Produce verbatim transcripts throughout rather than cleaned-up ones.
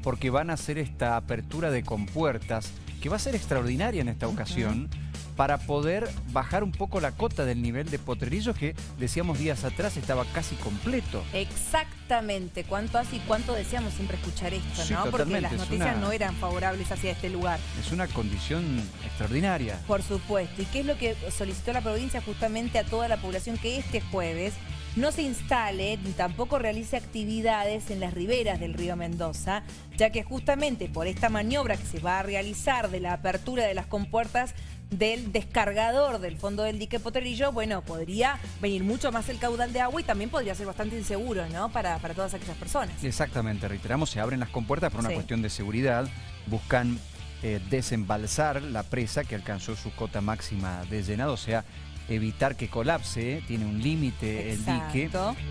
porque van a hacer esta apertura de compuertas, que va a ser extraordinaria en esta ocasión, uh-huh. para poder bajar un poco la cota del nivel de Potrerillos que, decíamos días atrás, estaba casi completo. Exactamente. ¿Cuánto hace y cuánto deseamos siempre escuchar esto, sí, no? Porque las es noticias una, no eran favorables hacia este lugar. Es una condición extraordinaria. Por supuesto. ¿Y qué es lo que solicitó la provincia justamente a toda la población? Que este jueves no se instale ni tampoco realice actividades en las riberas del río Mendoza, ya que justamente por esta maniobra que se va a realizar de la apertura de las compuertas del descargador del fondo del dique Potrerillo, bueno, podría venir mucho más el caudal de agua y también podría ser bastante inseguro, ¿no? Para, para todas aquellas personas. Exactamente, reiteramos, se abren las compuertas por una sí. cuestión de seguridad, buscan eh, desembalsar la presa que alcanzó su cota máxima de llenado, o sea, evitar que colapse, tiene un límite el dique.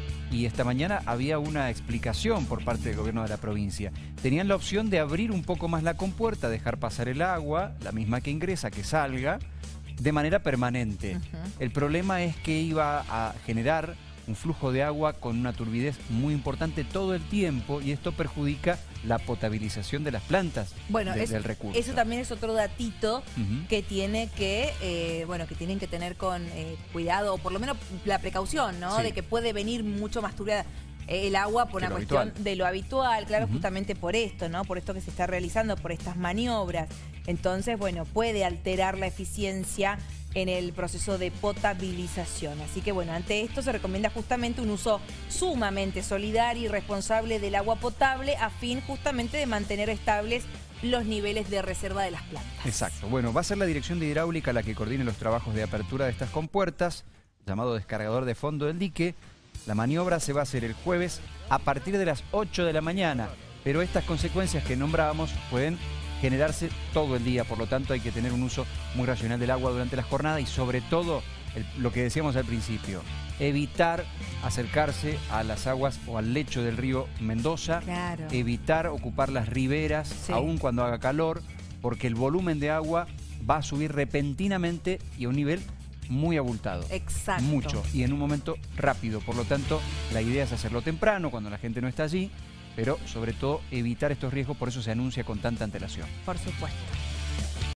Y esta mañana había una explicación por parte del gobierno de la provincia. Tenían la opción de abrir un poco más la compuerta, dejar pasar el agua, la misma que ingresa, que salga, de manera permanente. Uh-huh. El problema es que iba a generar un flujo de agua con una turbidez muy importante todo el tiempo y esto perjudica la potabilización de las plantas bueno, de, es, del recurso. Eso también es otro datito uh-huh. que tiene que, eh, bueno, que tienen que tener con eh, cuidado, o por lo menos la precaución, ¿no? Sí. De que puede venir mucho más turbia el agua por que una cuestión habitual. de lo habitual, claro, uh-huh. justamente por esto, ¿no? Por esto que se está realizando, por estas maniobras. Entonces, bueno, puede alterar la eficiencia en el proceso de potabilización. Así que bueno, ante esto se recomienda justamente un uso sumamente solidario y responsable del agua potable a fin justamente de mantener estables los niveles de reserva de las plantas. Exacto. Bueno, va a ser la Dirección de Hidráulica la que coordine los trabajos de apertura de estas compuertas, llamado descargador de fondo del dique. La maniobra se va a hacer el jueves a partir de las ocho de la mañana, pero estas consecuencias que nombrábamos pueden generarse todo el día, por lo tanto hay que tener un uso muy racional del agua durante la jornada y sobre todo, el, lo que decíamos al principio, evitar acercarse a las aguas o al lecho del río Mendoza, claro. evitar ocupar las riberas, sí. aun cuando haga calor, porque el volumen de agua va a subir repentinamente y a un nivel muy abultado. Exacto. Mucho y en un momento rápido, por lo tanto la idea es hacerlo temprano, cuando la gente no está allí, pero sobre todo evitar estos riesgos, por eso se anuncia con tanta antelación. Por supuesto.